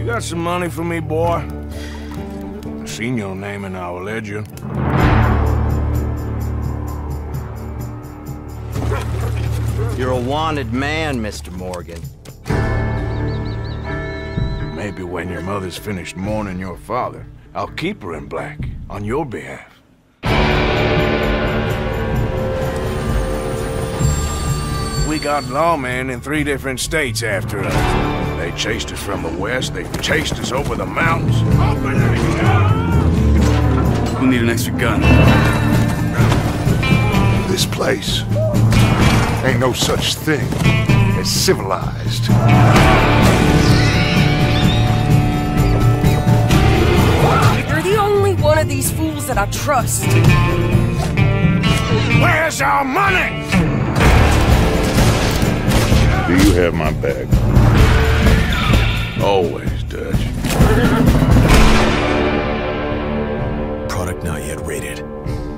got some money for me, boy? I seen your name in our ledger. You're a wanted man, Mr. Morgan. Maybe when your mother's finished mourning your father, I'll keep her in black on your behalf. We got lawmen in 3 different states after us. They chased us from the west, they chased us over the mountains. We'll need an extra gun. This place ain't no such thing as civilized. You're the only one of these fools that I trust. Where's our money? Do you have my bag? Always, Dutch. Product not yet rated.